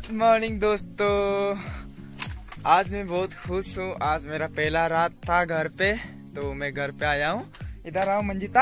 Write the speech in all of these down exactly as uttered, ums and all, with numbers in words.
Good morning दोस्तों, आज मैं बहुत खुश हूँ। आज मेरा पहला रात था घर पे, तो मैं घर पे आया हूँ। इधर आओ मंजिता।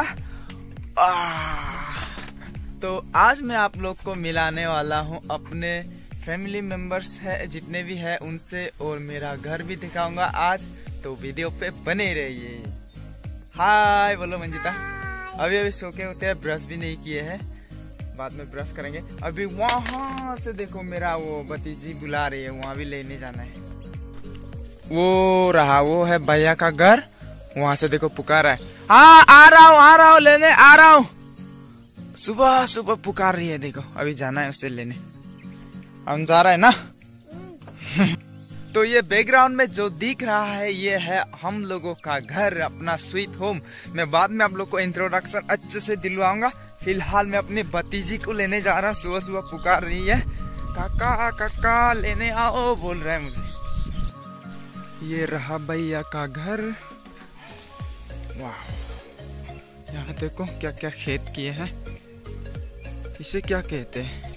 तो आज मैं आप लोग को मिलाने वाला हूँ अपने फैमिली मेंबर्स है जितने भी है उनसे, और मेरा घर भी दिखाऊंगा आज, तो वीडियो पे बने रहिए। हाय बोलो मंजिता। अभी अभी सो के होते हैं, ब्रश भी नहीं किए हैं, बाद में ब्रश करेंगे। अभी वहां से देखो मेरा वो भतीजी बुला रही है, वहां भी लेने जाना है। वो रहा, वो है भैया का घर, वहां से देखो पुकारा है। हाँ आ रहा हूँ, आ रहा हूँ, लेने आ रहा हूँ। सुबह सुबह पुकार रही है, देखो अभी जाना है उसे लेने। हम जा रहे हैं ना। तो ये बैकग्राउंड में जो दिख रहा है ये है हम लोगों का घर, अपना स्वीट होम। मैं बाद में आप लोग को इंट्रोडक्शन अच्छे से दिलवाऊंगा। फिलहाल मैं अपनी भतीजी को लेने जा रहा हूँ। सुबह सुबह पुकार रही है, काका काका लेने आओ बोल रहा है मुझे। ये रहा भैया का घर। वाह, यहाँ देखो क्या क्या खेत किए हैं, इसे क्या कहते हैं?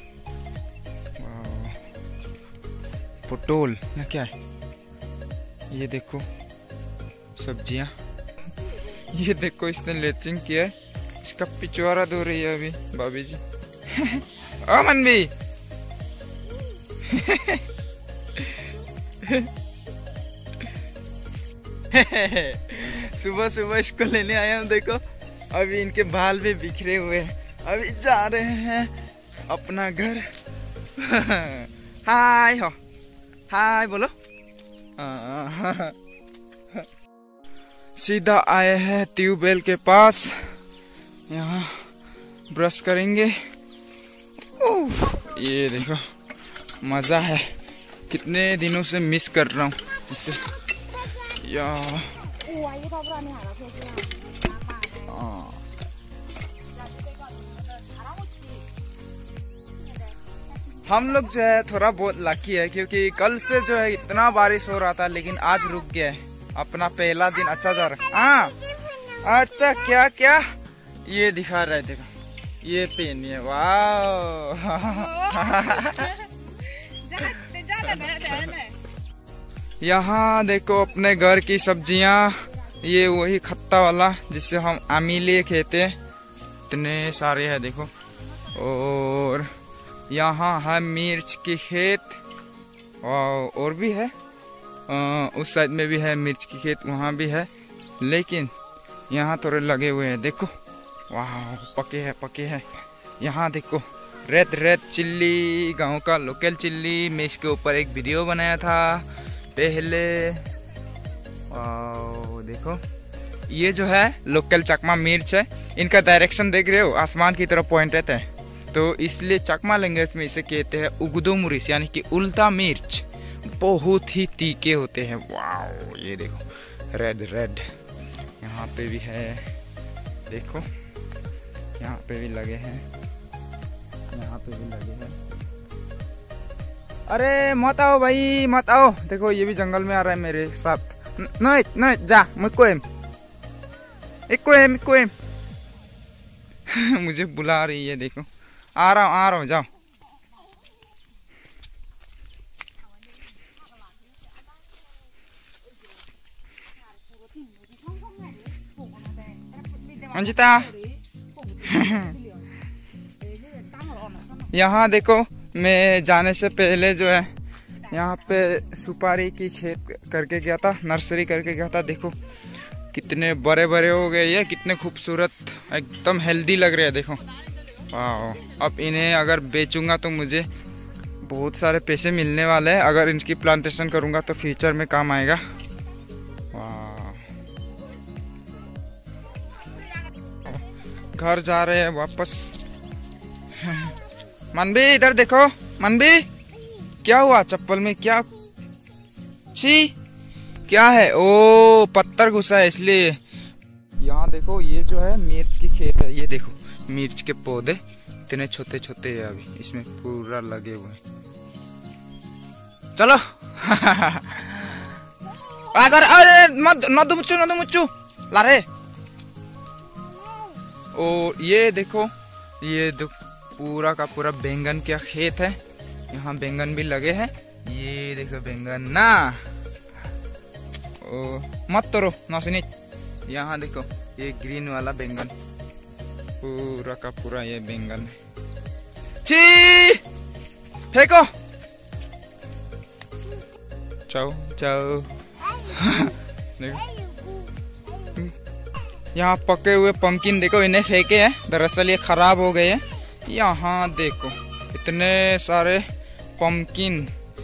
पोटोल ना क्या है? ये देखो सब्जियां। ये देखो इसने लेचिंग किया है, इसका पिछवाड़ा धो रही है अभी भाभी जी। ओ मनवी। सुबह सुबह इसको लेने आया हूँ, देखो अभी इनके बाल भी बिखरे हुए हैं। अभी जा रहे हैं अपना घर। हाय हो, हाय बोलो। सीधा आए हैं ट्यूबवेल के पास, यहाँ ब्रश करेंगे। ये देखो मजा है, कितने दिनों से मिस कर रहा हूँ इसे। या हम लोग जो है थोड़ा बहुत लकी है, क्योंकि कल से जो है इतना बारिश हो रहा था, लेकिन आज रुक गया है। अपना पहला दिन अच्छा जा रहा है। हाँ अच्छा, क्या क्या ये दिखा रहा है, देखो ये पेन है। वाह। यहाँ देखो अपने घर की सब्जियाँ, ये वही खत्ता वाला जिससे हम आमीले कहते हैं, इतने सारे है देखो। और यहाँ है मिर्च की खेत, और भी है आ, उस साइड में भी है मिर्च की खेत, वहाँ भी है, लेकिन यहाँ थोड़े लगे हुए हैं देखो। वाह पके है, पके है। यहाँ देखो रेड रेड चिल्ली, गांव का लोकल चिल्ली। मैं इसके ऊपर एक वीडियो बनाया था पहले। वाह देखो ये जो है लोकल चकमा मिर्च है। इनका डायरेक्शन देख रहे हो, आसमान की तरफ पॉइंट रहता है, तो इसलिए चकमा लैंग्वेज में इसे कहते हैं उगदो मुरिस, यानी कि उल्टा मिर्च। बहुत ही तीखे होते हैं। वाओ ये देखो रेड रेड। यहाँ पे भी है देखो, यहाँ पे भी लगे हैं, यहाँ पे भी लगे हैं। अरे मत आओ भाई, मत आओ। देखो ये भी जंगल में आ रहा है मेरे साथ। नहीं नहीं जा, मुझको एम इको एम इको एम। मुझे बुला रही है, देखो आ रहा हूँ आ रहा हूँ, जाओ। मंजिता। यहाँ देखो मैं जाने से पहले जो है यहाँ पे सुपारी की खेत करके गया था, नर्सरी करके गया था। देखो कितने बड़े बड़े हो गए, ये कितने खूबसूरत, एकदम हेल्दी लग रहे हैं देखो। वाह, अब इन्हें अगर बेचूंगा तो मुझे बहुत सारे पैसे मिलने वाले हैं। अगर इनकी प्लांटेशन करूंगा तो फ्यूचर में काम आएगा। वाह, घर जा रहे हैं वापस। मनबी इधर देखो, मनबी क्या हुआ चप्पल में? क्या छी क्या है? ओ पत्थर घुसा है इसलिए। यहाँ देखो ये जो है मिर्च की खेत है, ये देखो मिर्च के पौधे इतने छोटे छोटे हैं, अभी इसमें पूरा लगे हुए हैं। चलो। अरे मत नदु मुच्चू नदु मुच्चू ला रे। और ये देखो, ये देखो पूरा का पूरा बैंगन का खेत है। यहाँ बैंगन भी लगे हैं, ये देखो बैंगन ना, ओ मत तोड़ो नौसनी। यहाँ देखो ये ग्रीन वाला बैंगन, पूरा का पूरा ये बैंगन है। छी फेंको, जाओ जाओ। देखो यहाँ पके हुए पंपकिन देखो, इन्हें फेंके हैं, दरअसल ये खराब हो गए हैं। यहाँ देखो इतने सारे पंपकिन,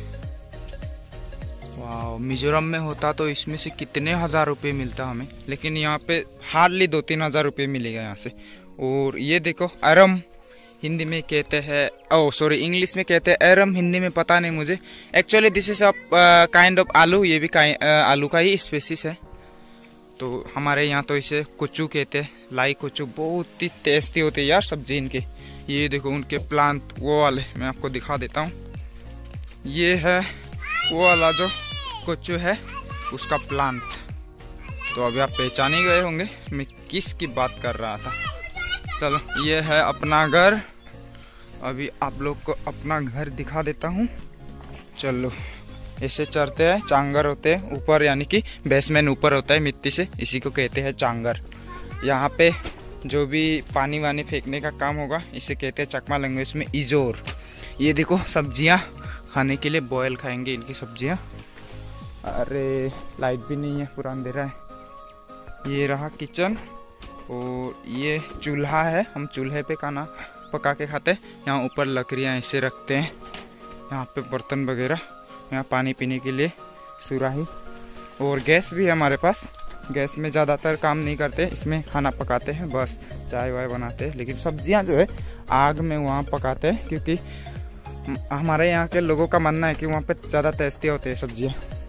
वाह। मिजोरम में होता तो इसमें से कितने हजार रुपए मिलता हमें, लेकिन यहाँ पे हार्डली दो तीन हजार रुपये मिलेगा यहाँ से। और ये देखो अरम, हिंदी में कहते हैं, ओ सॉरी इंग्लिश में कहते हैं एरम, हिंदी में पता नहीं मुझे। Actually this is a kind of aloo, ये भी uh, आलू का ही स्पेसिस है। तो हमारे यहाँ तो इसे कुचू कहते हैं, लाई कुचू। बहुत ही टेस्टी होते हैं यार सब्जी इनके। ये देखो उनके प्लांट, वो वाले मैं आपको दिखा देता हूँ। ये है वो वाला जो कुचू है, उसका प्लांट। तो अभी आप पहचान ही गए होंगे मैं किस की बात कर रहा था। चलो ये है अपना घर, अभी आप लोग को अपना घर दिखा देता हूँ। चलो ऐसे चढ़ते हैं, चांगर होते हैं ऊपर, यानी कि बेसमेंट ऊपर होता है मिट्टी से, इसी को कहते हैं चांगर। यहाँ पे जो भी पानी वानी फेंकने का काम होगा इसे कहते हैं चकमा लैंग्वेज में इजोर। ये देखो सब्जियाँ खाने के लिए बॉयल खाएंगे इनकी सब्जियाँ। अरे लाइट भी नहीं है, पूरा अंधेरा है। ये रहा किचन, और ये चूल्हा है, हम चूल्हे पे खाना पका के खाते हैं। यहाँ ऊपर लकड़ियाँ ऐसे रखते हैं, यहाँ पे बर्तन वगैरह, यहाँ पानी पीने के लिए सुराही, और गैस भी है हमारे पास। गैस में ज़्यादातर काम नहीं करते, इसमें खाना पकाते हैं, बस चाय वाय बनाते हैं। लेकिन सब्जियां जो है आग में वहाँ पकाते हैं, क्योंकि हमारे यहाँ के लोगों का मानना है कि वहाँ पे ज़्यादा टेस्टी होते हैं सब्जियाँ।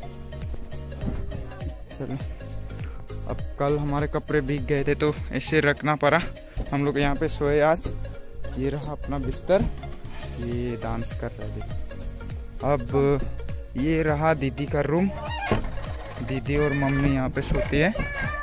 चलो अब कल हमारे कपड़े भीग गए थे तो ऐसे रखना पड़ा, हम लोग यहाँ पे सोए आज। ये रहा अपना बिस्तर, ये डांस कर रहे थे। अब ये रहा दीदी का रूम, दीदी और मम्मी यहाँ पे सोती है।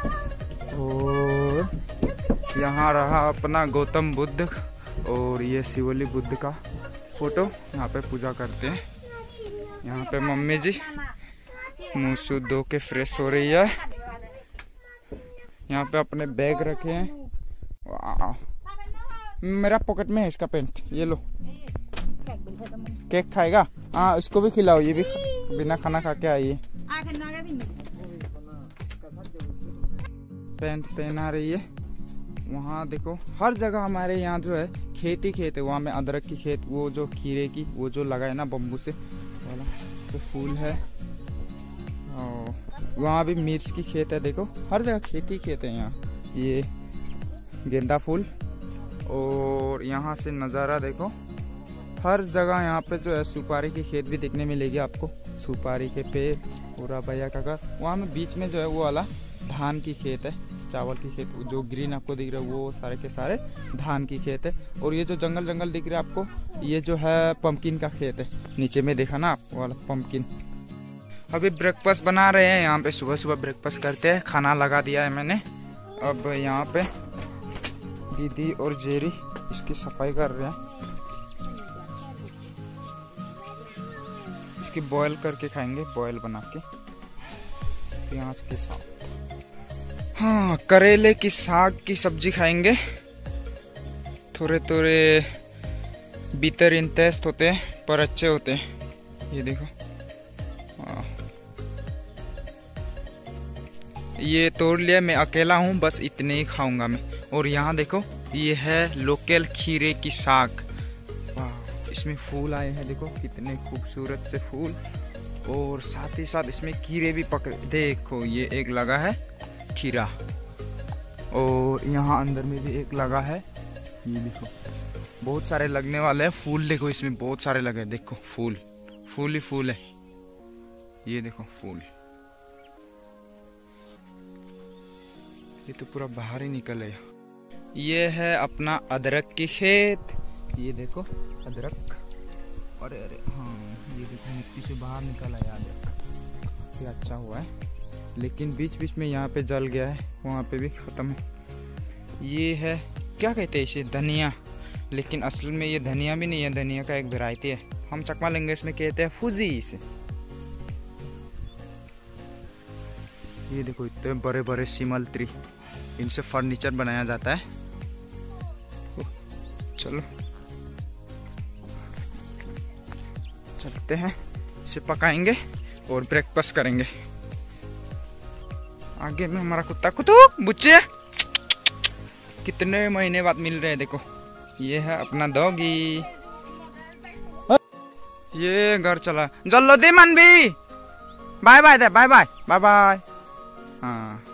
और यहाँ रहा अपना गौतम बुद्ध, और ये शिवली बुद्ध का फोटो, यहाँ पे पूजा करते हैं। यहाँ पे मम्मी जी मुँह से धो के फ्रेश हो रही है। यहाँ पे अपने बैग रखे हैं, वाह। मेरा पॉकेट में है इसका पेंट, ये लो। केक खाएगा? हाँ उसको भी खिलाओ, ये भी बिना खाना खा के आई है। पैंट पहना रही है। वहाँ देखो हर जगह हमारे यहाँ जो है खेती खेत है, वहाँ में अदरक की खेत, वो जो खीरे की वो जो लगा है ना बम्बू से वाला, तो फूल है। और वहाँ भी मिर्च की खेत है, देखो हर जगह खेती खेत है यहाँ। ये गेंदा फूल, और यहाँ से नज़ारा देखो, हर जगह यहाँ पे जो है सुपारी की खेत भी देखने मिलेगी आपको, सुपारी के पेड़। पूरा भैया का घर, वहाँ में बीच में जो है वो वाला धान की खेत है, चावल की खेत। जो ग्रीन आपको दिख रहा है वो सारे के सारे धान की खेत है। और ये जो जंगल जंगल दिख रहा है आपको, ये जो है पंपकिन का खेत है, नीचे में देखा ना आप वाला पंपकिन। अभी ब्रेकफास्ट बना रहे हैं यहाँ पे, सुबह सुबह ब्रेकफास्ट करते हैं। खाना लगा दिया है मैंने। अब यहाँ पे दीदी और जेरी इसकी सफाई कर रहे हैं, इसकी बॉयल करके खाएंगे, बॉयल बना के प्याज के साथ। हाँ करेले की साग की सब्जी खाएंगे। थोड़े थोड़े भीतर इन टेस्ट होते हैं पर अच्छे होते हैं। ये देखो ये तोड़ लिया, मैं अकेला हूँ, बस इतने ही खाऊंगा मैं। और यहाँ देखो ये है लोकल खीरे की साग, वाह। इसमें फूल आए हैं, देखो कितने खूबसूरत से फूल, और साथ ही साथ इसमें खीरे भी पकड़े। देखो ये एक लगा है खीरा, और यहाँ अंदर में भी एक लगा है। ये देखो बहुत सारे लगने वाले हैं फूल, देखो इसमें बहुत सारे लगे, देखो फूल फूल ही फूल है। ये देखो फूल, ये तो पूरा बाहर ही निकल है। ये है अपना अदरक की खेत, ये देखो अदरक, अरे अरे हाँ ये देखो मिट्टी से बाहर निकला है अदरक, काफी अच्छा हुआ है। लेकिन बीच बीच में यहाँ पे जल गया है, वहाँ पे भी खत्म है। ये है क्या कहते हैं इसे, धनिया, लेकिन असल में ये धनिया भी नहीं है, धनिया का एक वैरायटी है, हम चकमा लैंग्वेज में कहते हैं फूजी इसे। ये देखो इतने बड़े बड़े शिमल ट्री, इनसे फर्नीचर बनाया जाता है। चलो चलते हैं, इसे पकाएंगे और ब्रेकफास्ट करेंगे। आगे में हमारा कुत्ता कुतु बुच्चे कितने महीने बाद मिल रहे हैं। देखो ये है अपना डॉगी। ये घर चला जल्लो दे मन भी। बाय बाय दे, बाय बाय बाय बाय। हाँ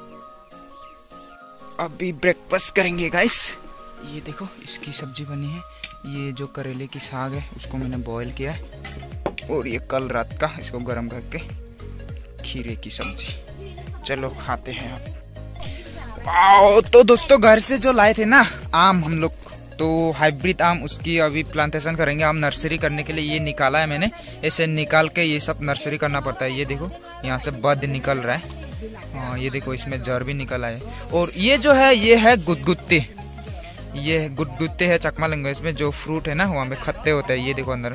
अभी ब्रेकफास्ट करेंगे गाइस। ये देखो इसकी सब्जी बनी है। ये जो करेले की साग है उसको मैंने बॉईल किया है, और ये कल रात का इसको गर्म करके खीरे की सब्जी। चलो खाते हैं आप। आओ तो दोस्तों घर से जो लाए थे ना आम हम लोग, तो हाइब्रिड आम, उसकी अभी प्लांटेशन करेंगे। आम नर्सरी करने के लिए ये निकाला है मैंने। ऐसे निकाल के ये सब नर्सरी करना पड़ता है। ये देखो यहाँ से बद निकल रहा है। हाँ ये देखो इसमें जड़ भी निकल आए। और ये जो है ये है गुदगुत्ते। ये गुदगुत्ते है चकमा लैंग्वेज में, जो फ्रूट है ना वहाँ पे खत्ते होते हैं। ये देखो अंदर।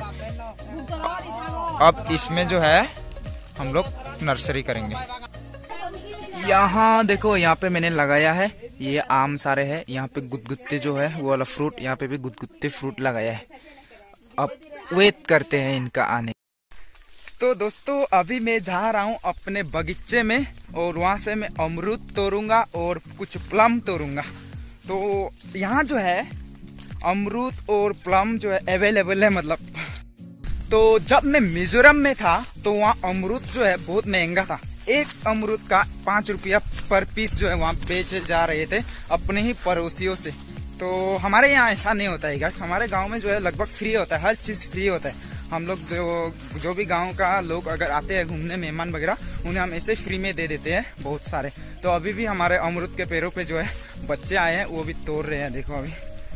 अब इसमें जो है हम लोग नर्सरी करेंगे। यहाँ देखो यहाँ पे मैंने लगाया है, ये आम सारे है। यहाँ पे गुदगुत्ते जो है वो वाला फ्रूट, यहाँ पे भी गुदगुत्ते फ्रूट लगाया है। अब वेट करते हैं इनका आने। तो दोस्तों अभी मैं जा रहा हूँ अपने बगीचे में, और वहाँ से मैं अमरूद तोड़ूंगा और कुछ प्लम तोड़ूंगा। तो यहाँ जो है अमरूद और प्लम जो है अवेलेबल है मतलब। तो जब मैं मिजोरम में था तो वहाँ अमरूद जो है बहुत महंगा था। एक अमरूद का पाँच रुपया पर पीस जो है वहाँ बेचे जा रहे थे अपने ही पड़ोसियों से। तो हमारे यहाँ ऐसा नहीं होता है गाइस। हमारे गांव में जो है लगभग फ्री होता है, हर चीज़ फ्री होता है। हम लोग जो जो भी गांव का लोग अगर आते हैं घूमने, मेहमान वगैरह, उन्हें हम ऐसे फ्री में दे देते हैं बहुत सारे। तो अभी भी हमारे अमरूद के पेड़ों पे जो है बच्चे आए हैं, वो भी तोड़ रहे हैं। देखो अभी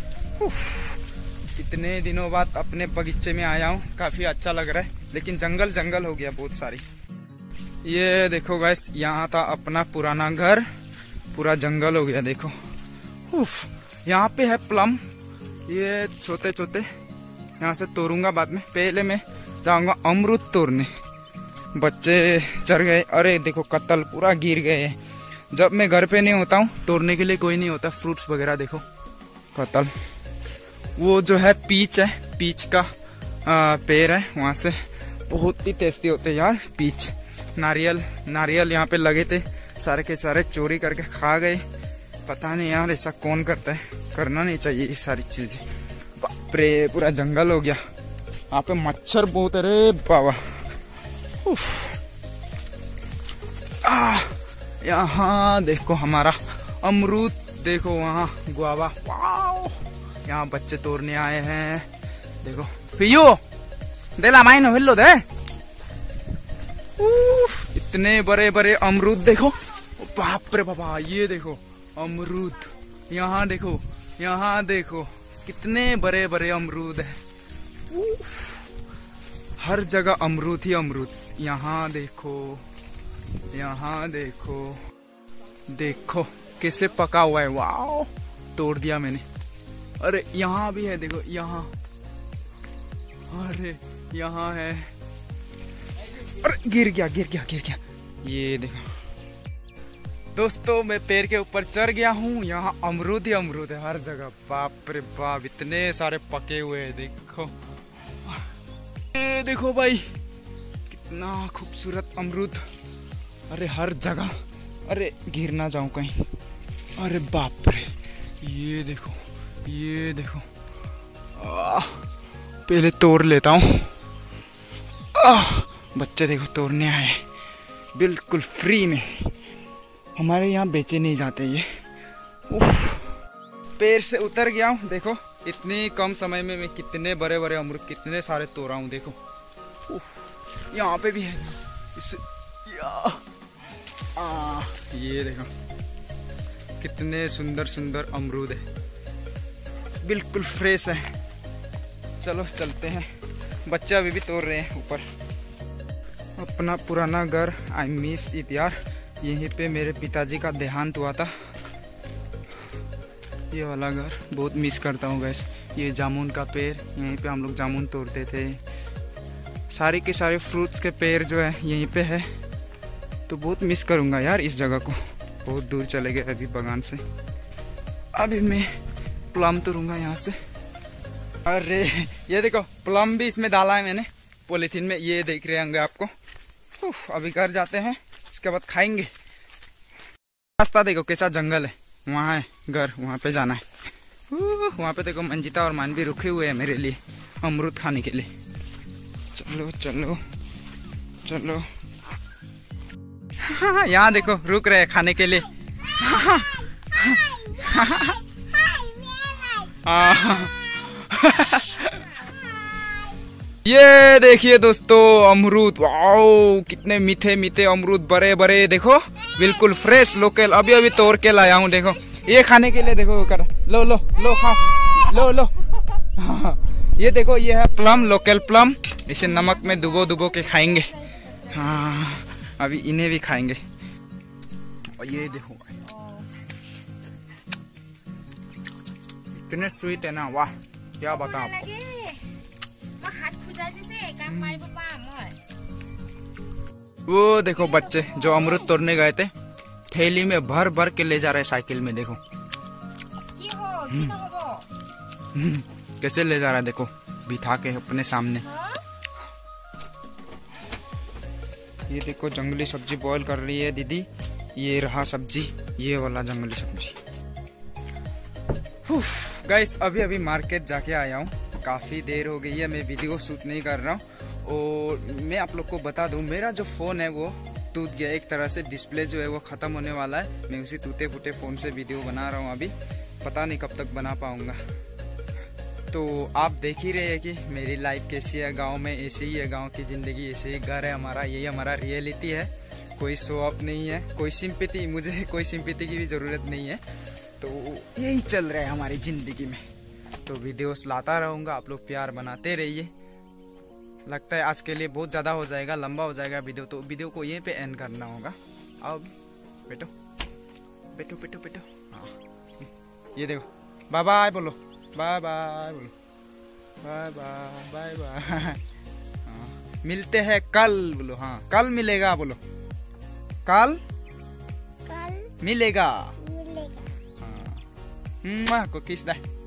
कितने दिनों बाद अपने बगीचे में आया हूँ, काफ़ी अच्छा लग रहा है। लेकिन जंगल जंगल हो गया बहुत सारी। ये देखो गाइस यहाँ था अपना पुराना घर, पूरा जंगल हो गया। देखो उफ, यहाँ पे है प्लम, ये छोटे छोटे, यहाँ से तोड़ूंगा बाद में। पहले मैं जाऊंगा अमरूद तोड़ने। बच्चे चढ़ गए, अरे देखो कतल पूरा गिर गए। जब मैं घर पे नहीं होता हूँ तोड़ने के लिए कोई नहीं होता फ्रूट्स वगैरह। देखो कतल, वो जो है पीच है, पीच का आ, पेड़ है, वहाँ से बहुत ही टेस्टी होते यार पीच। नारियल नारियल यहाँ पे लगे थे, सारे के सारे चोरी करके खा गए। पता नहीं यार ऐसा कौन करता है, करना नहीं चाहिए ये सारी चीजें। बाप रे पूरा जंगल हो गया। यहाँ पे मच्छर बहुत है रे बाबा। यहाँ देखो हमारा अमरूद, देखो वहाँ गुआवा। वाओ यहाँ बच्चे तोड़ने आए हैं। देखो पियो देला माइन हिलो दे। इतने बड़े बड़े अमरूद देखो, बाप रे बाबा। ये देखो अमरूद, यहाँ देखो, यहाँ देखो कितने बड़े बड़े अमरूद है। हर जगह अमरूद ही अमरूद। यहाँ देखो, यहाँ देखो, देखो कैसे पका हुआ है। वाओ तोड़ दिया मैंने। अरे यहाँ भी है देखो, यहाँ, अरे यहाँ है। अरे गिर गया गिर गया गिर गया। ये देखो दोस्तों मैं पेड़ के ऊपर चढ़ गया हूँ। यहाँ अमरूद ही अमरूद है हर जगह। बाप रे बाप इतने सारे पके हुए हैं। देखो ये देखो भाई कितना खूबसूरत अमरूद। अरे हर जगह, अरे गिर ना जाऊं कहीं। अरे बाप रे ये देखो, ये देखो। आ, पहले तोड़ लेता हूँ। बच्चे देखो तोड़ने आए बिल्कुल फ्री में। हमारे यहाँ बेचे नहीं जाते ये। उफ, पेड़ से उतर गया हूँ। देखो इतनी कम समय में मैं कितने बड़े बड़े अमरूद कितने सारे तोड़ा हूँ। देखो यहाँ पे भी है इस, या, आ, ये देखो कितने सुंदर सुंदर अमरूद है, बिल्कुल फ्रेश है। चलो चलते हैं। बच्चे अभी भी तोड़ रहे हैं ऊपर। अपना पुराना घर, आई मिस इट यार। यहीं पे मेरे पिताजी का देहांत हुआ था। ये वाला घर बहुत मिस करता हूँ गैस। ये जामुन का पेड़, यहीं पे हम लोग जामुन तोड़ते थे। सारे के सारे फ्रूट्स के पेड़ जो है यहीं पे है। तो बहुत मिस करूँगा यार इस जगह को। बहुत दूर चले गए अभी बगान से। अभी मैं प्लम तोड़ूंगा यहाँ से। अरे ये देखो प्लम भी इसमें डाला है मैंने पॉलीथीन में, ये देख रहे होंगे आपको। अभी घर जाते हैं, इसके बाद खाएंगे। रास्ता देखो कैसा जंगल है, वहाँ है घर, वहाँ पे जाना है। वहाँ पे देखो मंजिता और मान भी रुके हुए हैं मेरे लिए अमरूद खाने के लिए। चलो चलो चलो, हाँ यहाँ देखो रुक रहे हैं खाने के लिए। ये देखिए दोस्तों अमरूद, वाओ कितने मीठे मीठे अमरूद, बड़े बड़े देखो, बिल्कुल फ्रेश लोकल, अभी अभी तोड़ के लाया हूँ। देखो ये खाने के लिए, देखो कर, लो लो लो खाओ, लो लो। हाँ, ये देखो ये है प्लम, लोकल प्लम। इसे नमक में डुबो डुबो के खाएंगे। हाँ अभी इन्हें भी खाएंगे। और ये देखो इतने स्वीट है ना, वाह क्या बताऊं आपको। वो देखो बच्चे जो अमरूद तोड़ने गए थे, थैली में भर भर के ले जा रहे साइकिल में। देखो कैसे ले जा रहा है, देखो बिठा के अपने सामने। ये देखो जंगली सब्जी बॉईल कर रही है दीदी। ये रहा सब्जी, ये वाला जंगली सब्जी। गाइस अभी अभी मार्केट जाके आया हूँ, काफ़ी देर हो गई है, मैं वीडियो शूट नहीं कर रहा हूँ। और मैं आप लोग को बता दूँ, मेरा जो फ़ोन है वो टूट गया एक तरह से, डिस्प्ले जो है वो ख़त्म होने वाला है। मैं उसी टूटे फूटे फ़ोन से वीडियो बना रहा हूँ अभी, पता नहीं कब तक बना पाऊँगा। तो आप देख ही रहे हैं कि मेरी लाइफ कैसी है, गांव में ऐसे ही है, गांव की ज़िंदगी ऐसे ही, घर है हमारा, यही हमारा रियलिटी है। कोई शो ऑफ नहीं है, कोई सिंपैथी, मुझे कोई सिंपैथी की भी ज़रूरत नहीं है। तो यही चल रहा है हमारी ज़िंदगी में। तो वीडियोस लाता रहूँगा, आप लोग प्यार बनाते रहिए। लगता है आज के लिए बहुत ज़्यादा हो जाएगा, लंबा हो जाएगा वीडियो, तो वीडियो को यहीं पे एंड करना होगा। आओ बैठो बैठो बैठो बैठो। हाँ ये देखो बाय बाय बोलो, बाय बाय बोलो, बाय बाय बाय बाय। मिलते हैं कल बोलो, हाँ कल मिलेगा बोलो, कल कल मिलेगा। हाँ को किस दे।